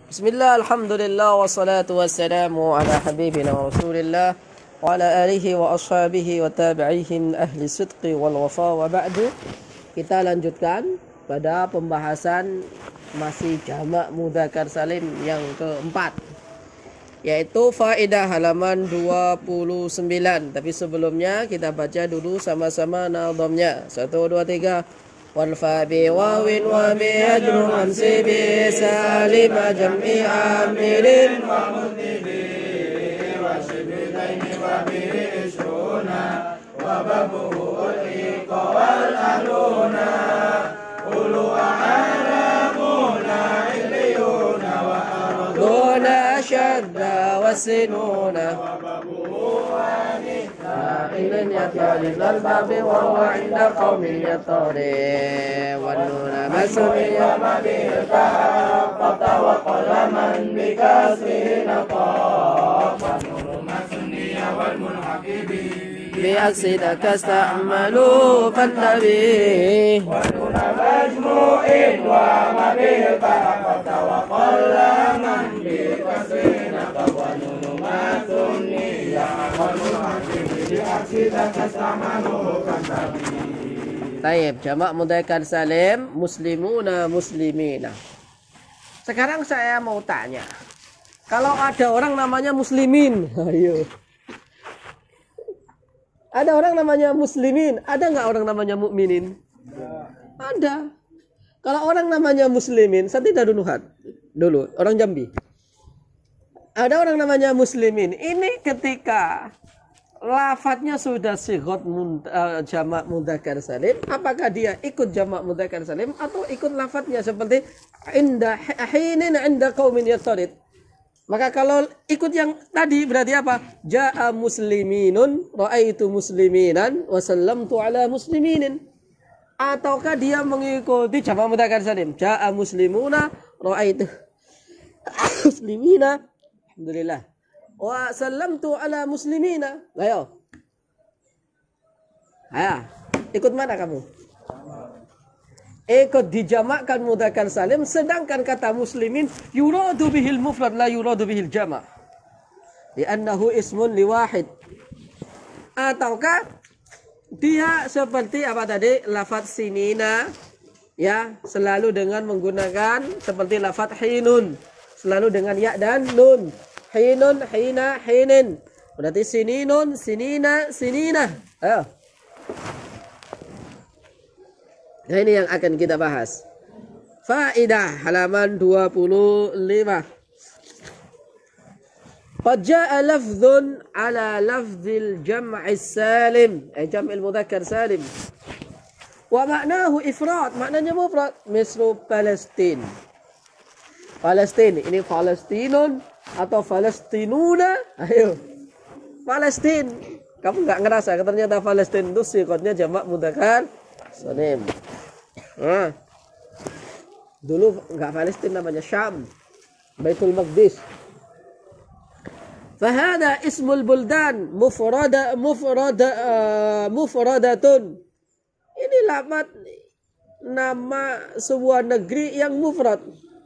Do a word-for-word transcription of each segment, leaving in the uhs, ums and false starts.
Bismillah, alhamdulillah, wassalatu wassalamu ala habibina wa rasulillah wa ala alihi wa ashabihi wa tabi'ihim ahli sidqi wal wafa wa ba'du. Kita lanjutkan pada pembahasan masih jamak mudzakkar salim yang keempat, yaitu faedah halaman dua puluh sembilan. Tapi sebelumnya kita baca dulu sama-sama nadhamnya. Satu, dua, tiga. والفاء بواو وبيجر أمسي بسالم جمع عامل ومذنب وشبهين وبه عشرون وبابه الإيق والأهلون أولو أعلامون عليون وأرضون شد والسنون إن يطارد الباب وهو عند قوم يطارد والنون مسمي بالكافة وقل من بكسره نطاق والنون مسمي والملحق بأكسد كاستعملوا فالنبي والنون مجموع وما بالكافة وقل من بكسره نطاق والنون مسمي والملحق. Taib, jamak mudzakkar salim muslimuna muslimina. Sekarang saya mau tanya, kalau ada orang namanya muslimin, ayo. Ada orang namanya muslimin, ada nggak orang namanya mukminin? Ada. Kalau orang namanya muslimin, saya tidak dunuhat dulu, orang Jambi. Ada orang namanya muslimin. Ini ketika lafadznya sudah sighot uh, jamak mudzakkar salim, apakah dia ikut jamak mudzakkar salim atau ikut lafadznya seperti inda hinin inda qaumin yattarid? Maka kalau ikut yang tadi berarti apa? Jaa musliminun raaitu musliminan wa sallamtu ala musliminin. Ataukah dia mengikuti jamak mudzakkar salim? Jaa muslimuna raaitu muslimina alhamdulillah wa sallamtu ala muslimina. Ayo. Ayo, ikut mana kamu? Ikut dijamakkan mudzakkar salim, sedangkan kata muslimin yuradu bihil mufrad la yuradu bihil jama'. Li'annahu ismun liwahid. Ataukah dia seperti apa tadi? Lafaz sinina, ya, selalu dengan menggunakan seperti lafaz hinun, selalu dengan ya dan nun. Hinun, hina, hinin. Berarti sininun, sinina, sinina. Ayo. Nah, ini yang akan kita bahas. Faedah halaman dua puluh lima. Qad jaa lafdhun ala lafzil jam'i salim, ay jam'il mudzakkar salim. Wa ma'nahu ifrad, maknanya mufrad, mislu Palestin. Palestin, ini Palestinun atau Palestinuna. Ayo, Palestin. Kamu nggak ngerasa ternyata Palestin itu sifatnya jamak mudzakkar salim. Nah, dulu nggak Palestin, namanya Syam, Baitul Maqdis. Fahada ismul buldan mufrada mufrada uh, mufradatun. Ini lafaz nama sebuah negeri yang mufrad.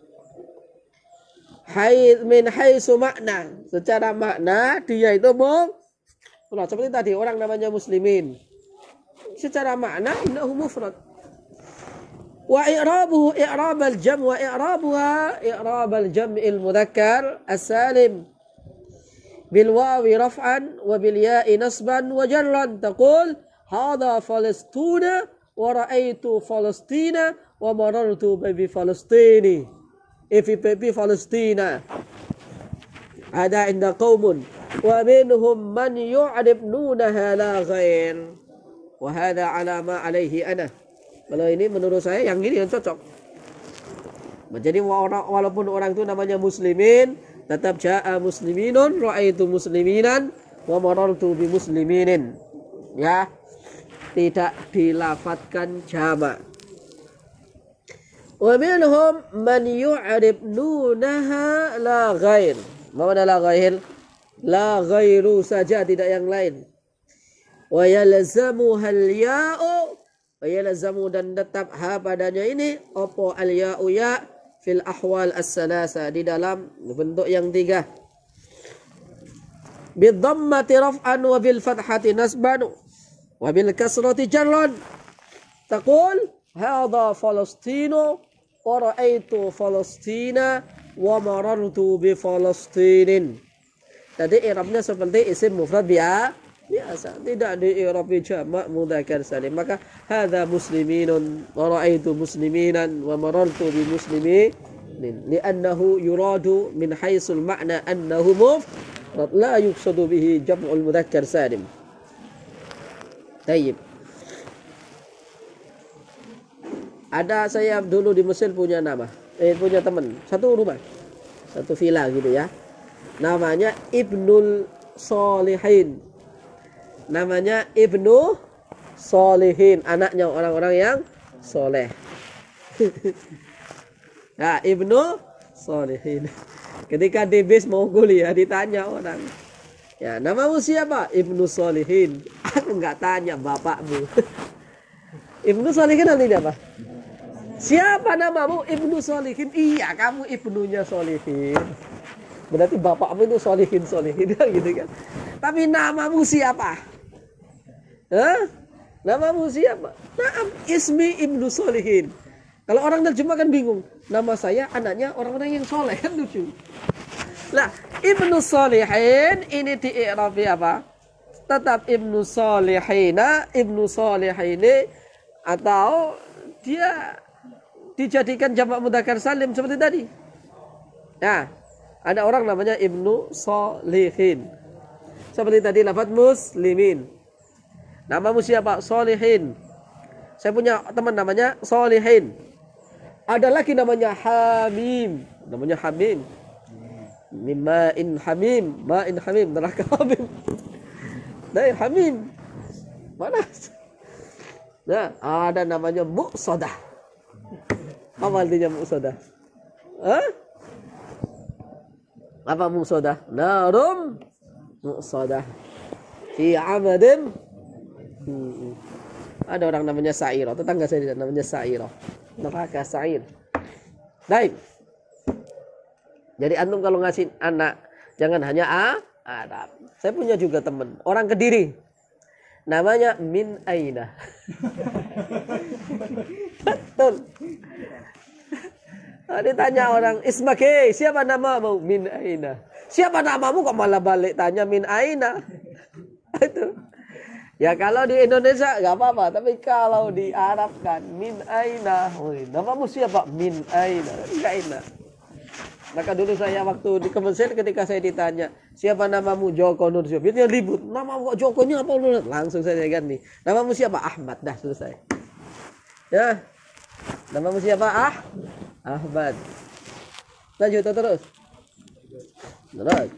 Hai min haitsu makna, secara makna dia itu mufrad. Seperti tadi orang namanya muslimin, secara makna innahu mufrad. Wa i'rabuhu i'rab al-jam' wa i'rabuha i'rab al-jam'il mudzakkar as-salim bil wawi raf'an wa bil ya'i nasban wa jarran. Taqul hadha Falastuna wa ra'aytu Falastina wa marartu bi Falastini. Fi bi Falastina. Ada inda qaumun wa minhum man yu'rib nunaha la ghair. Wa hadha ala ma alaihi ana. Kalau ini menurut saya yang ini yang cocok. Jadi walaupun orang itu namanya muslimin, tetap jaa musliminun, ra'aitu musliminan, wa marartu bi musliminin. Ya, tidak dilafatkan jamak. Wa minhum man yu'rib nunaha la ghair. Mana la ghair? La ghairu saja, tidak yang lain. Wa yalzamuha al-ya'u, wa yalzamu dan tetap ha padanya ini opo al-ya'u ya fil ahwal as-salasa, di dalam bentuk yang tiga. Bil dhammati raf'an wa bil fathati nasban wa bil kasrati jarran. Taqul hadha Falastinu wa ra'aitu Falastina wa marartu bi Falastinin. Tadi i'rabnya seperti isim mufrad biasa, biasa, tidak di-i'rab jamak mudzakkar salim. Maka hadza musliminun wa ra'aitu musliminan wa marartu bi muslimin, li'annahu yuradu min haitsul ma'na annahu mufrad la yuqsadu bihi jam'ul mudzakkar salim. Tayyib. Ada saya dulu di Mesir punya nama, eh punya teman, satu rumah, satu villa gitu ya. Namanya Ibnul Solihin. Namanya Ibnu Solihin, anaknya orang-orang yang soleh. Nah, Ibnu Solihin. Ketika di bis mau kuliah ditanya orang, ya namamu siapa? Ibnu Solihin. Aku nggak tanya bapakmu. Ibnu Solihin artinya apa? Siapa namamu? Ibnu Solihin. Iya, kamu ibnunya Solihin. Berarti bapakmu itu solihin solihin gitu kan. Tapi namamu siapa? Hah? Namamu siapa? Naam, ismi Ibnu Solihin. Kalau orang terjemah kan bingung. Nama saya anaknya orang-orang yang soleh, kan lucu. Lah, Ibnu Solihin ini di-i'rabi apa? Tetap Ibnu Solihina, Ibnu Solihini, atau dia dijadikan jamak mudzakkar salim seperti tadi. Nah, ada orang namanya Ibnu Solihin. Seperti tadi lafaz muslimin. Namamu siapa? Solihin. Saya punya teman namanya Solihin. Ada lagi namanya Hamim. Namanya Hamim. Mima'in Hamim. Ma'in Hamim. Neraka Hamim. Dari Hamim. Mana? Nah, ada namanya Muqsadah. Apa artinya Muqsadah? Hah? Apa muqsadah? Narum muqsadah fi amadim. Hmm. Ada orang namanya Sa'ira, tetangga saya namanya Sa'ira. Neraka Sa'ir. Baik. Jadi antum kalau ngasih anak jangan hanya a Arab. Saya punya juga teman orang Kediri. Namanya Min Aina. Betul. Ditanya orang, Ismake, siapa namamu? Min Aina. Siapa namamu kok malah balik tanya Min Aina? Itu. Ya kalau di Indonesia nggak apa-apa, tapi kalau di Arab kan Min Aina. Oh, namamu siapa? Min Aina. Nggak enak. Maka dulu saya waktu di Mesir ketika saya ditanya, siapa namamu? Joko Nur Syobit, dia ribut. Namamu kok Jokonya apa? Langsung saya ganti. Namamu siapa? Ahmad. Dah selesai. Ya. Namamu siapa? Ah? Ahmad. Lanjut terus. Terus.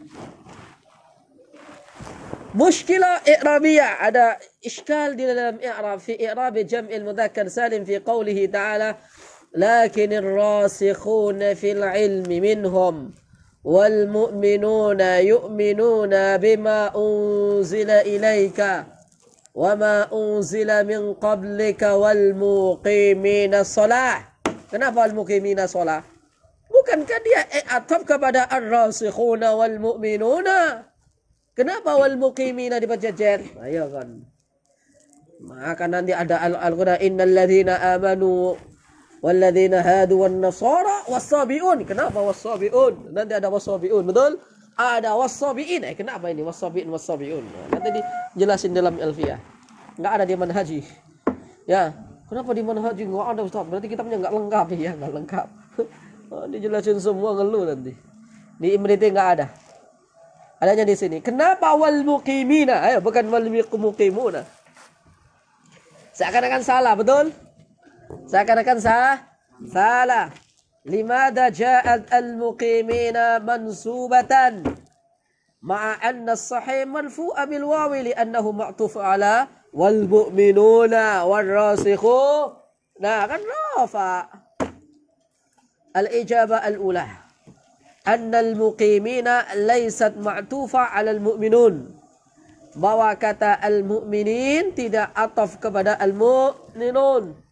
Mushkilah i'rabiyah, ada iskal di dalam i'rab fi i'rab jam'il mudzakkar salim fi qoulihi ta'ala lakinir rasikhuna fil ilmi minhum wal mu'minuna yu'minuna bima unzila ilaika wama unzila min qablika wal muqimina shalah. Kenapa al-muqimina shalah? Bukankah dia ataf kepada ar-rasikhuna wal mu'minuna? Kenapa wal muqimina diperjejer? Ayo kan. Maka nanti ada al-Qur'an innal ladzina amanu wal ladzina hadu wan nasara was-sabiun. Kenapa was-sabiun? Nanti ada was-sabiun, betul? Ada was-sabiin. Eh kenapa ini was-sabiin was-sabiun? Nanti dijelasin dalam Alfiyah. Enggak ada di manhaji. Ya. Kenapa di manhaji enggak ada Ustaz? Berarti kitabnya enggak lengkap ya, enggak lengkap. Oh, dijelasin semua ngeluh nanti. Di Imriti enggak ada. Adanya di sini. Kenapa wal muqimina? Ayo, bukan wal muqimuna. Seakan-akan salah, betul? Seakan-akan salah. Salah. Limada ja'at al muqimina mansubatan ma'a anna as-sahih marfu'a bil wawi li'annahu ma'tuf 'ala wal mu'minuna wal rasikhu. Nah, kan rafa. Al-ijabah al-ula anna al-muqimina laysat ma'tufa 'ala al-mu'minun. Bahwa kata al-mu'minin tidak ataf kepada al-mu'minun.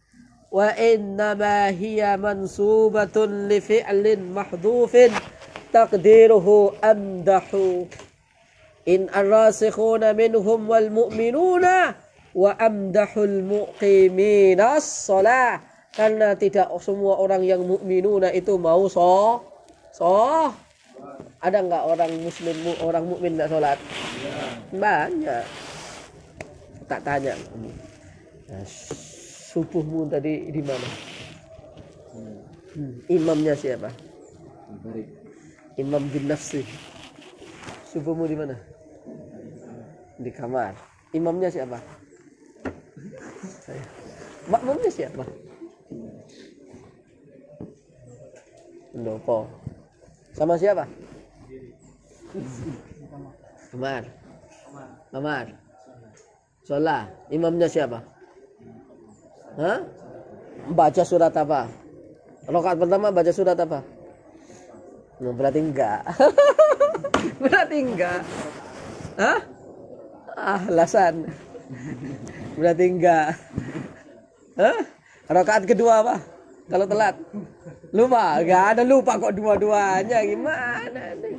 wa innama hiya mansubatun li fi'lin mahdhufin taqdiruhu amdahu in ar-rasikhuna minhum wal mu'minuna wa amdahul muqimina as-shalah, karena tidak semua orang yang mukminuna itu mau so so ada nggak orang muslim orang mukmin nggak sholat? Banyak. Tak tanya. Nah, subuhmu tadi di mana? Hmm. Imamnya siapa? Imam bin Nafsi. Subuhmu di mana? Di kamar. Imamnya siapa? Saya. Makmumnya siapa? Pendopo. Sama siapa? Kamar. Kamar. Sholat. Imamnya siapa? Hah? Baca surat apa? Rakaat pertama baca surat apa? Nah, berarti enggak. Berarti enggak. Hah? Ah, alasan. Berarti enggak. Hah? Rakaat kedua apa? Kalau telat. Lupa, enggak ada lupa kok dua-duanya. Gimana nih?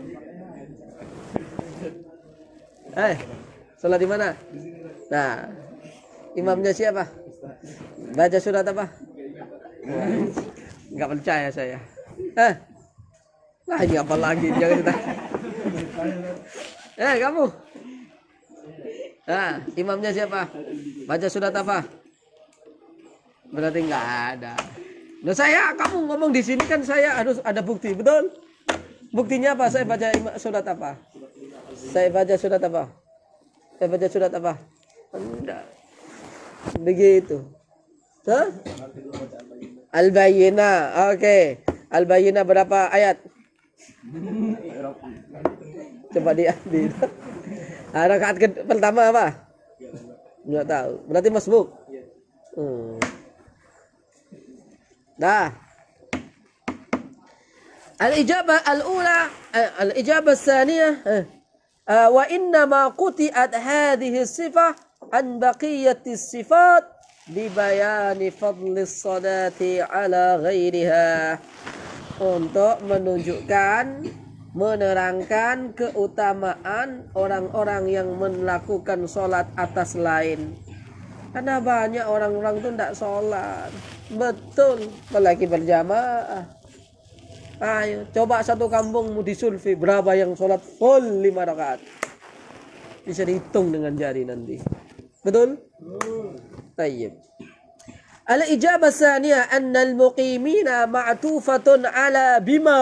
Eh, sholat di mana? Nah, imamnya siapa? Baca surat apa? Enggak percaya saya. Eh, lah ini apa lagi? Jangan ditanya. Eh, kamu? Nah, imamnya siapa? Baca surat apa? Berarti enggak ada. Nah, saya, kamu ngomong di sini kan saya harus ada bukti, betul? Buktinya apa? Saya baca surat apa? Saya baca surat apa? Saya baca surat apa? Enggak. Begitu. Hah? Al-Bayyinah. Oke. Okay. Al-Bayyinah berapa ayat? Coba diambil. Nah, rakaat pertama apa? Enggak tahu. Berarti masbuk. Hmm. Dah. Al-ijabah al-ula, al-ijabah al-thaniyah, wa inna ma quti'at hadhihi sifah an baqiyati sifat li bayani fadli salati ala ghairiha, untuk menunjukkan, menerangkan keutamaan orang-orang yang melakukan sholat atas lain. Karena banyak orang-orang itu tidak sholat. Betul, apalagi berjamaah. Ayo, coba satu kampungmu disulfi berapa yang sholat full lima rakaat. Bisa dihitung dengan jari nanti. Betul? Tayyib. Al-ijabah tsaniyah anna al-muqimina ma'tufatun ala bima.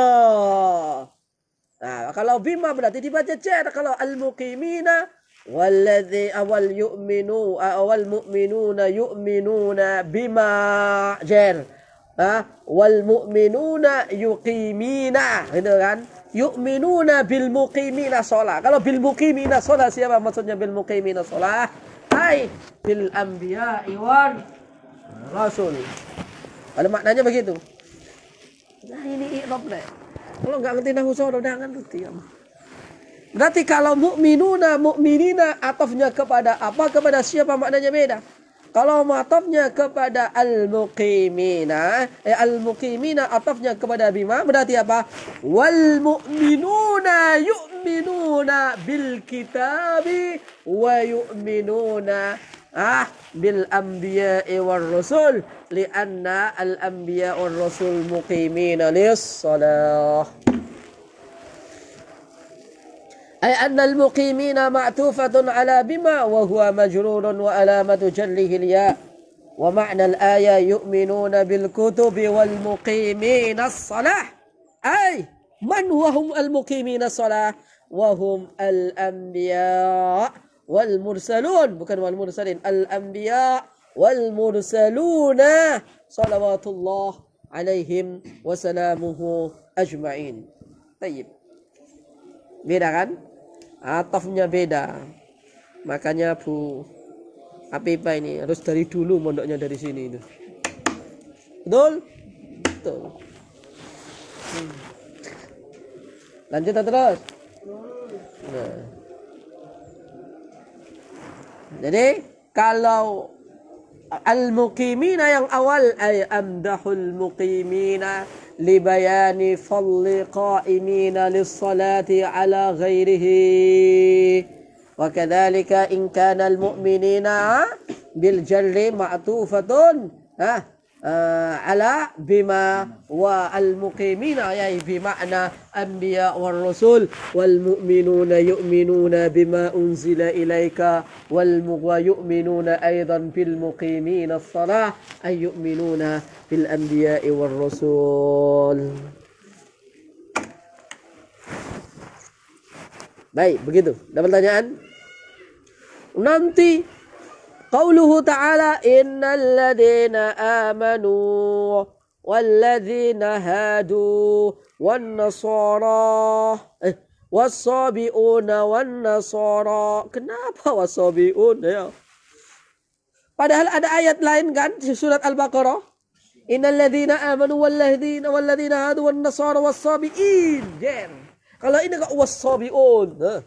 Nah, kalau bima berarti dibaca cer. Kalau al-muqimina walladzi awal yu'minu awal mu'minuna yu'minuna bima jar. Ah, wal mu'minuna yuqimina, gitu kan? Yu'minuna bil muqimina shalah. Kalau bil muqimina shalah siapa maksudnya bil muqimina shalah? Hai bil anbiya'i war rasul. Ada maknanya begitu. Nah, ini i'rab nih. Kalau enggak ngerti nahwu soro udah enggak ngerti ya. Berarti kalau mukminuna mukminina atafnya kepada apa? Kepada siapa maknanya beda. Kalau matafnya kepada al-muqimina, eh, al-muqimina atafnya kepada bima, berarti apa? Wal mu'minuna yu'minuna bil kitabi wa yu'minuna ah bil anbiya'i war rasul li'anna al anbiya' war rasul muqimina lis-shalah. أي أن المقيمين معطوفة على بما وهو مجرور وعلامة جره الياء ومعنى الآية يؤمنون بالكتب والمقيمين الصلاة أي من وهم المقيمين الصلاة وهم الأنبياء والمرسلون bukan والمرسلين الأنبياء والمرسلون صلوات الله عليهم وسلامه أجمعين. طيب. Beda kan? Atafnya beda. Makanya Bu Apipah ini harus dari dulu mondoknya dari sini itu. Betul? Betul. Hmm. Lanjut terus. Nah. Jadi kalau al-muqimina yang awal ay amdahul muqimina libayani fadli qa'imina lis-salati ala ghairihi wa kadzalika in kana al-mu'minina bil jarri ma'tufatun ha ala bima wa al-muqimina ay bima'na anbiya war rasul wal mu'minuna yu'minuna bima unzila ilaika wal yu'minuna aidan bil muqimina as-salah ay yu'minuna bil anbiya war rasul. Baik, begitu. Ada pertanyaan? Nanti qauluhu ta'ala innal ladzina amanu wal ladzina hadu wan nasara eh was-sabiuna wan nasara. Kenapa was-sabiun ya? Padahal ada ayat lain kan di surat Al-Baqarah. Innal ladzina amanu wal ladzina wal ladzina hadu wan nasara was-sabiin. Jen. Kalau ini kok was-sabiun. Huh?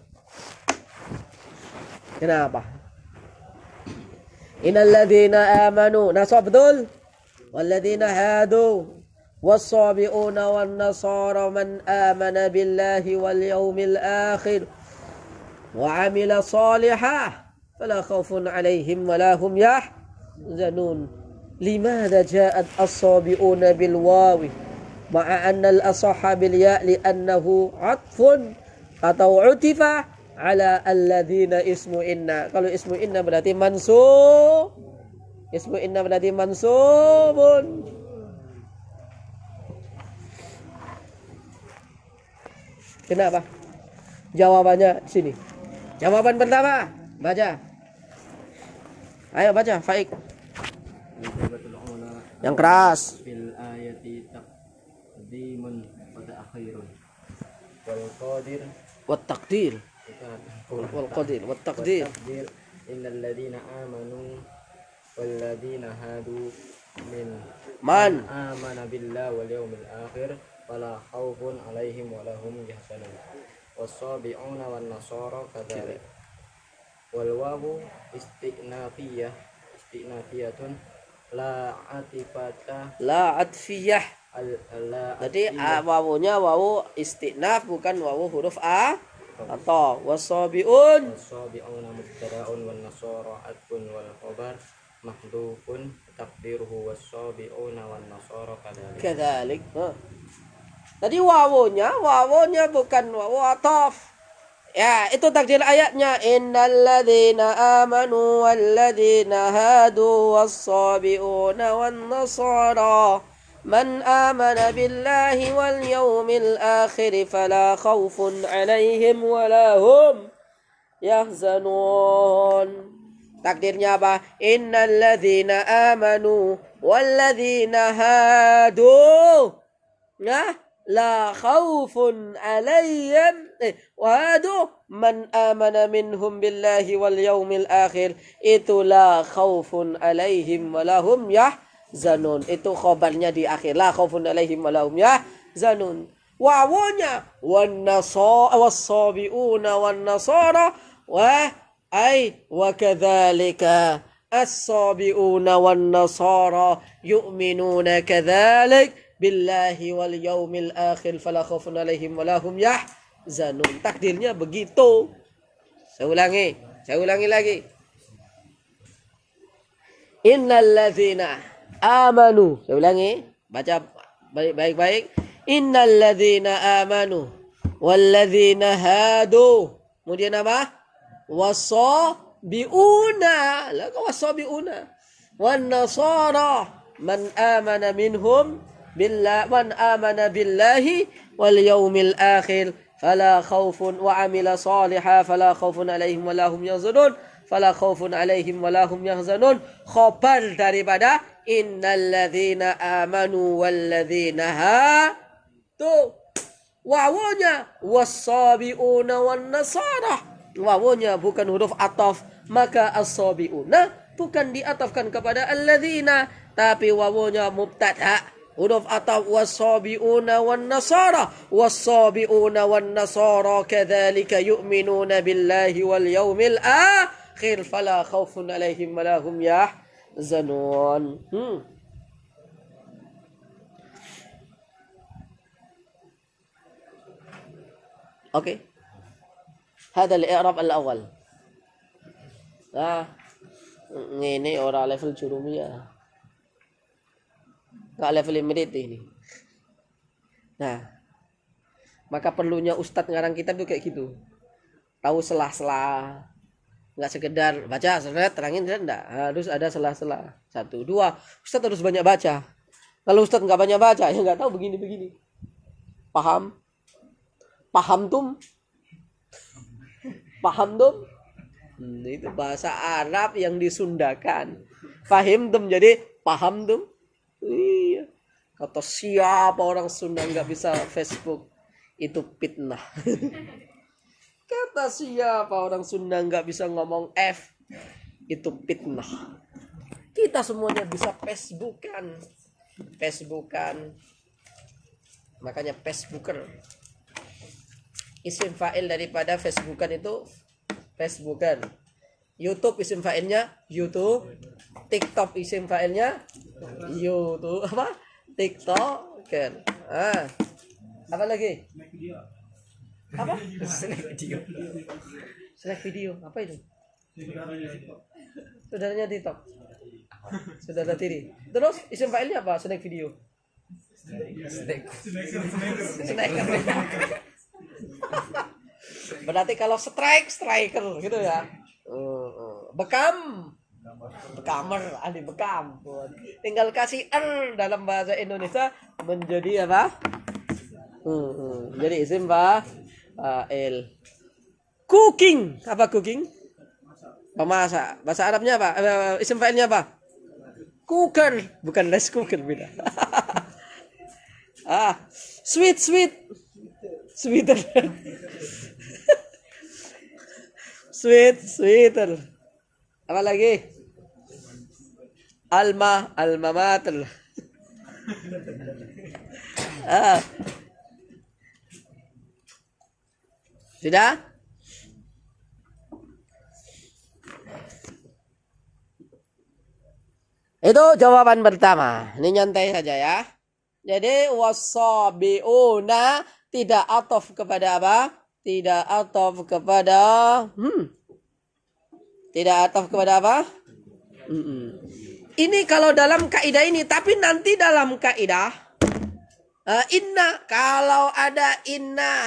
Kenapa? Innal ladzina amanu, nasab betul. Wal ladzina hadu was-sabiuna wan nasara man amana billahi wal yawmil akhir wa amila salihan fala khaufun alaihim wala hum yahzanun. Limadha ja'at as-sabiuna bil wawi ma'a anna al-asahha bil ya' li'annahu 'atfun atau 'utifa ala alladzina ismu inna. Kalau ismu inna berarti mansub. Ismu inna berarti mansubun. Kenapa? Jawabannya di sini. Jawaban pertama, baca. Ayo baca, Faik. Yang keras. Fil ayati taqdimun wa ta'khirun. Wal qadir Wat taqdir. Wal qadir, wat taqdir. Innal ladzina amanu wal ladzina hadu min Man amana billahi wal yawmil akhir fala khaufun alaihim wa lahum yahzanun. Was-sabi'una wan nasara kadzalik. Wal wawu istinafiyah istinafiyatun la atifata la atfiyah. la Jadi wawunya wawu istinaf bukan wawu huruf a atau wasabiun. was-sabi'una mubtada'un wan nasara atfun wal khabar mahdhufun taqdiruhu was-sabi'una wan nasara kadzalik. Kadzalik. Tadi wawunya, wawunya bukan wawu ataf. Ya, itu takdir ayatnya. Innal ladzina amanu wal ladzina hadu was-sabi'una wan nasara man amana billahi wal yawmil akhir fala khaufun alaihim wala hum yahzanun. Takdirnya apa? Innal ladzina amanu wal ladzina hadu. Nah, la khaufun alaihim eh, wahadu man amana minhum billahi wal yawmil akhir. Itu la khaufun alaihim walahum yahzanun. Itu khabarnya di akhir. La khaufun alaihim walahum yahzanun. Wawunya wan nasara was-sabiuna wan nasara wa ay wa kadzalika as-sabiuna wan nasara yu'minuna kadzalik billahi wal yaumil akhir fala khaufun alaihim wala hum yahzanun. Takdirnya begitu. Saya ulangi, saya ulangi lagi. Innal ladzina amanu. Saya ulangi, baca baik-baik. Innal ladzina amanu wal ladzina hadu. Kemudian apa? Wasabiuna. Lah wasabiuna. Wan nasara man amana minhum billah man amana billahi wal yawmil akhir fala khaufun wa amila salihan fala khaufun alaihim wala hum yahzanun. Fala khaufun alaihim wala hum yahzanun. Khabar daripada innal ladzina amanu wal ladzina hadu. Wawunya was-sabiuna wan nasara. Wawunya bukan huruf ataf, maka as-sabiuna bukan diatafkan kepada alladzina, tapi wawunya mubtada. Huruf ataf was-sabiuna wan nasara. Was-sabiuna wan nasara kadzalika yu'minuna billahi wal yawmil akhir fala khaufun alaihim wala hum zanun. Hmm. Oke. Hada al-i'rab al-awwal. Nah, ini orang level jurumiyah. Enggak level immediate ini. Nah, maka perlunya ustadz ngarang kitab tuh kayak gitu. Tahu selah-selah. Enggak sekedar baca, seret, terangin, enggak. Harus ada selah-selah. Satu, dua. Ustadz harus banyak baca. Kalau ustadz enggak banyak baca, ya enggak tahu begini-begini. Paham? Paham tum? Paham tum? Hmm, itu bahasa Arab yang disundakan. Fahim tum jadi paham tum? Iya. Kata siapa orang Sunda nggak bisa Facebook, itu fitnah. Kata siapa orang Sunda nggak bisa ngomong F, itu fitnah. Kita semuanya bisa Facebookan, Facebookan. Makanya Facebooker. Isim fa'il daripada Facebookan itu Facebookan. YouTube isim fa'ilnya YouTube. TikTok isim fa'ilnya YouTube. Apa? TikToker. Ah. Apa lagi? Apa? Snack video. Snack video. Apa itu? Saudaranya TikTok. Saudara tiri. Terus isim fa'ilnya apa? Snack video. Snack. Snack. Berarti kalau strike, striker gitu ya. Bekam, bekamer, ahli bekam. Tinggal kasih er dalam bahasa Indonesia menjadi apa? Hmm, jadi isim fa'il. Cooking, apa cooking? Pemasak. Bahasa Arabnya apa? Isim fa'ilnya apa? Cooker, bukan rice cooker, beda. Ah, sweet sweet. Sweeter. Sweet, sweeter. Apa lagi? Alma, alma mater. Ah. Sudah? Itu jawaban pertama. Ini nyantai saja ya. Jadi wasabiuna tidak atof kepada apa? Tidak atof kepada hmm. Tidak atof kepada apa? Hmm. Ini kalau dalam kaidah ini, tapi nanti dalam kaidah uh, inna, kalau ada inna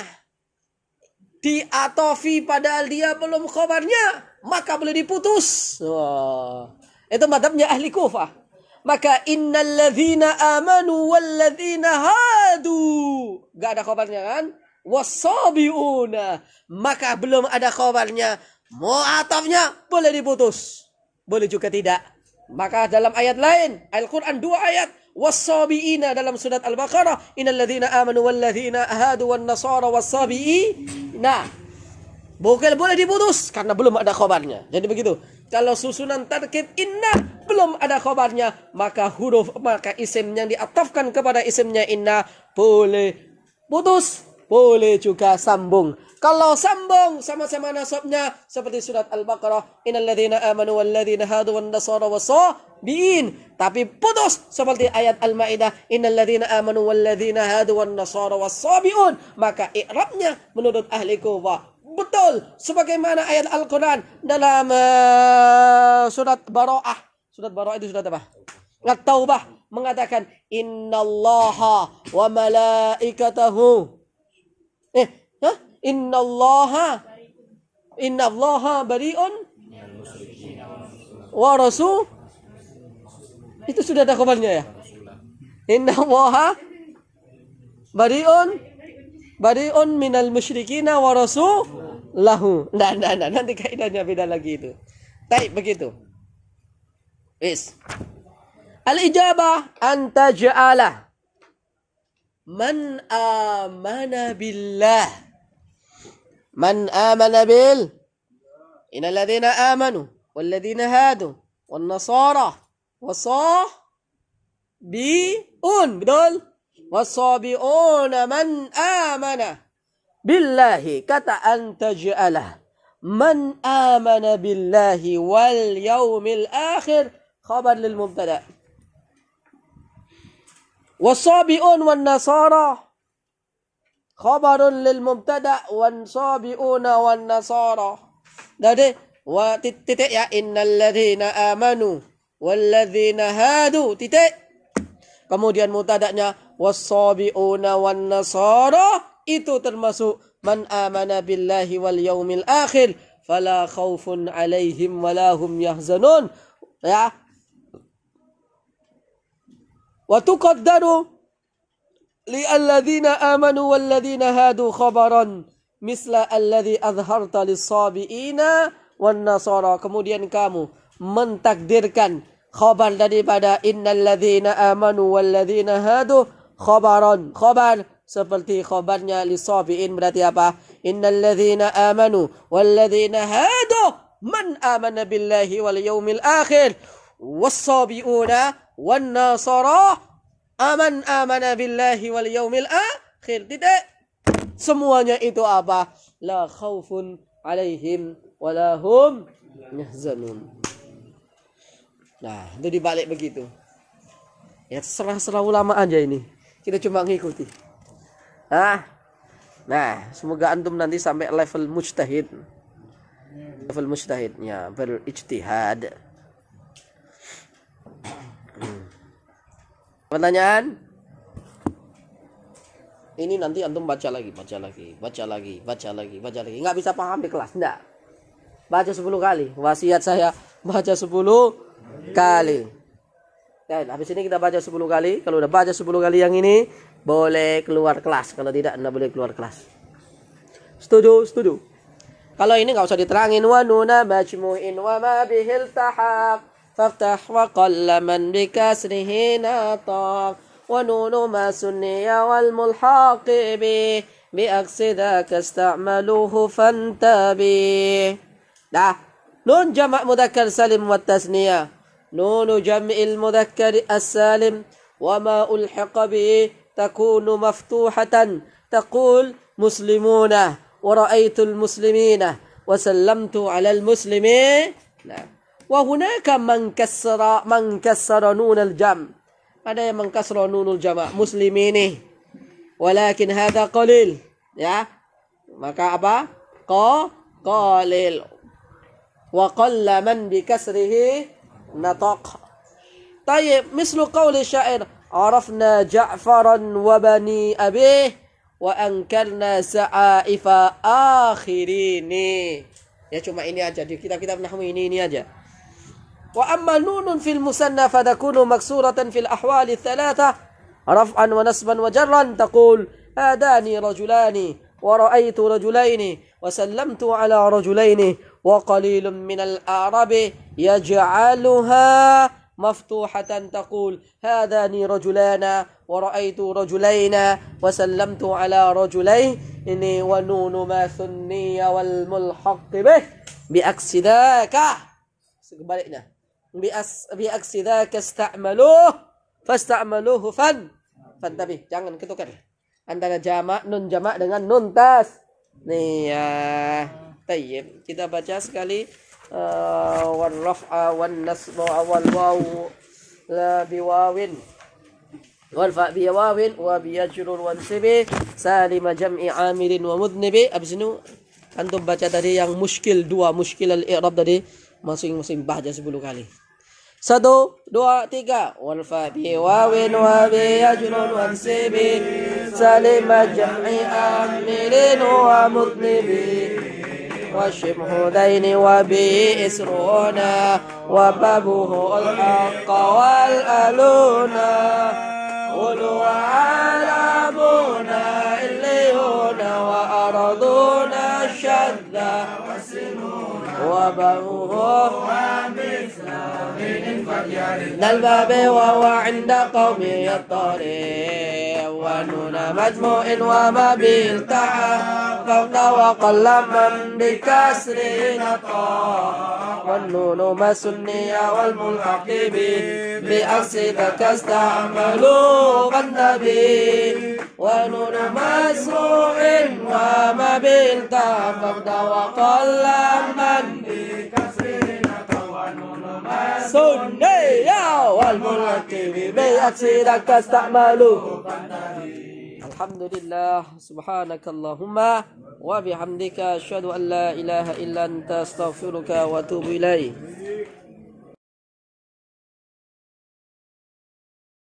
diatofi padahal dia belum khabarnya, maka boleh diputus. Oh. Itu madhabnya ahli Kufah. Maka innal ladzina amanu wal ladzina hadu, enggak ada khabarnya kan? Wasabiuna, maka belum ada khabarnya, mu'atafnya boleh diputus, boleh juga tidak. Maka dalam ayat lain Al-Quran dua ayat, wasabiina dalam surat Al-Baqarah, innal ladzina amanu wal ladzina hadu wan nasara wasabiina, bukan boleh diputus karena belum ada khabarnya. Jadi begitu. Kalau susunan tarkib inna belum ada khabarnya, maka huruf, maka isim yang diatafkan kepada isimnya inna boleh putus, boleh juga sambung. Kalau sambung sama-sama nasabnya seperti surat Al-Baqarah, innal ladzina amanu wal ladzina hadu wan nasara wasabiin. Tapi putus seperti ayat Al-Maidah, innal ladzina amanu wal ladzina hadu wan nasara wasabiun. Maka i'rabnya menurut ahli Kufah betul sebagaimana ayat Al-Quran dalam uh, surat Bara'ah. Surat Bara'ah itu surat apa? At-Taubah mengatakan innallaha wa malaikatahu. Eh, hah? Innallaha innallaha bari'un wa rasul. Itu sudah ada kabarnya ya? Innallaha bari'un bari'un minal musyrikina wa rasulahu. Nah, nah, nah, nanti kaidahnya beda lagi itu. Baik, begitu. Is. Al-ijabah an taj'ala man amana billah. Man amana bil. Innal ladzina amanu wal ladzina hadu wan nasara wasabiun. Betul? Wasabiuna man amana billahi, kata antaj'alah man amana billahi wal yaumil akhir khabar lil mubtada. Was-sabi'un wan nasara khabarun lil mubtada wan sabi'una wan nasara. Jadi wa titik ya, innal ladzina amanu wal ladzina hadu titik. Kemudian mubtada'nya was-sabi'una wan nasara, itu termasuk man amana billahi wal yaumil akhir fala khaufun alaihim wala hum yahzanun. Ya. Wa tuqaddaru li alladzina amanu wal ladzina hadu khabaran misla alladzi azharta lis-sabiina wan nasara. Kemudian kamu mentakdirkan khabar daripada innal ladzina amanu wal ladzina hadu khabaran, khabar seperti khabarnya lis-sabiin, berarti apa? Innal ladzina amanu wal ladzina hadu man amana billahi wal yaumil akhir was-sabiuna wan nasara aman amana billahi wal yaumil akhir. Tidak. Semuanya itu apa? La khaufun alaihim wala hum yahzanun. Nah, itu dibalik begitu. Ya serah-serah ulama aja ini. Kita cuma ngikuti. Nah, nah, semoga antum nanti sampai level mujtahid. Level mujtahidnya berijtihad. Pertanyaan? Ini nanti antum baca lagi, baca lagi, baca lagi, baca lagi, baca lagi. Nggak bisa paham di kelas, enggak. Baca sepuluh kali. Wasiat saya baca sepuluh kali. Dan habis ini kita baca sepuluh kali. Kalau udah baca sepuluh kali yang ini, boleh keluar kelas. Kalau tidak, anda boleh keluar kelas. Setuju? Setuju. Kalau ini nggak usah diterangin. Wa nuna majmu'in wa ma bihil tahaq faftah wa qallaman bikasrihi nataq wa nunu ma sunniya wal mulhaqi bi biaksida kasta'maluhu fantabi. Dah. Nun jamak mudzakkar salim wa tasniyah. Nunu jam'il mudzakkar as-salim wa ma ulhiqa bi takunu maftuhatan. Taqul muslimuna wa ra'aitul muslimina wa sallamtu 'alal muslimin. Nah. Wa hunaka man kassara man kassara nun al-jam'. Ada yang mengkasra nunul jama' muslimini. Walakin hadha qalil. Ya. Maka apa? Qa qalil. Wa qalla man bikasrihi nataq. Tayyib, mislu qawli syair, arafna Ja'faran wa bani abih wa ankarna sa'aifa akhirini. Ya cuma ini aja di kitab-kitab nahwu ini ini aja. Wa amma nunun fil musanna fadakunu maksuratan fil ahwali thalatha raf'an wa nasban wa jarran taqul hadani rajulani wa ra'aytu rajulaini wa sallamtu ala rajulaini wa qalilun minal a'rabi yaj'aluha maftuhatan taqul hadani rajulana wa ra'aytu rajulaina wa sallamtu ala rajulaini wa nunu ma thunniya wal mulhaq bih bi aksidaka. Sebaliknya bi as bi aksidaka ista'maluhu fasta'maluhu fan fantabih. Jangan ketukar antara jamak nun jamak dengan nun tas. Nih ya. Tayyib, kita baca sekali uh, wal raf'a wan nasba wal waw la biwawin wal fa bi wawin wa bi yajrur wan sibi salima jam'i amirin wa mudnibi. Habis ini antum baca tadi yang muskil, dua muskil al-i'rab tadi masing-masing baca sepuluh kali. Satu, dua, tiga. Wal fa bi wawin wa bi yajrur wan sibi salima jam'i amirin wa mudnibi. وشبه دين وبه إسرونا وبابه الحق والألونا غلو عالمنا إليونا وأرضنا الشذا وبابه الباب وهو عند قوم الطريق ونون مجموع وما بالتعا فوق وقل من بكسر نطا والنون مسنية والملحق بأقصدك استعملوا النبي ونون مسروع وما بالتعا فوق وقل من بكسر نطا والنون مسنية الحكيم بأكسرك استعملوا. الحمد لله سبحانك اللهم وبحمدك أشهد أن لا إله إلا أنت أستغفرك وأتوب إليك.